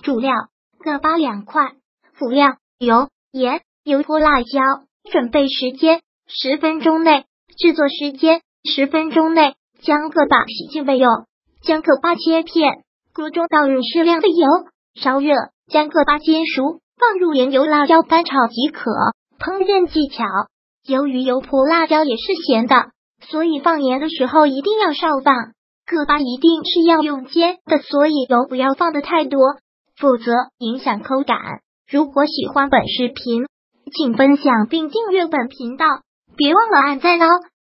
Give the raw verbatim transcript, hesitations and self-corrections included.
主料各八两块，辅料油、盐、油泼辣椒。准备时间十分钟内，制作时间十分钟内。将个把洗净备用，将个把切片，锅中倒入适量的油，烧热，将个把煎熟，放入盐油辣椒翻炒即可。烹饪技巧：由于油泼辣椒也是咸的，所以放盐的时候一定要少放。个把一定是要用煎的，所以油不要放的太多，否则影响口感。如果喜欢本视频，请分享并订阅本频道，别忘了按赞哦。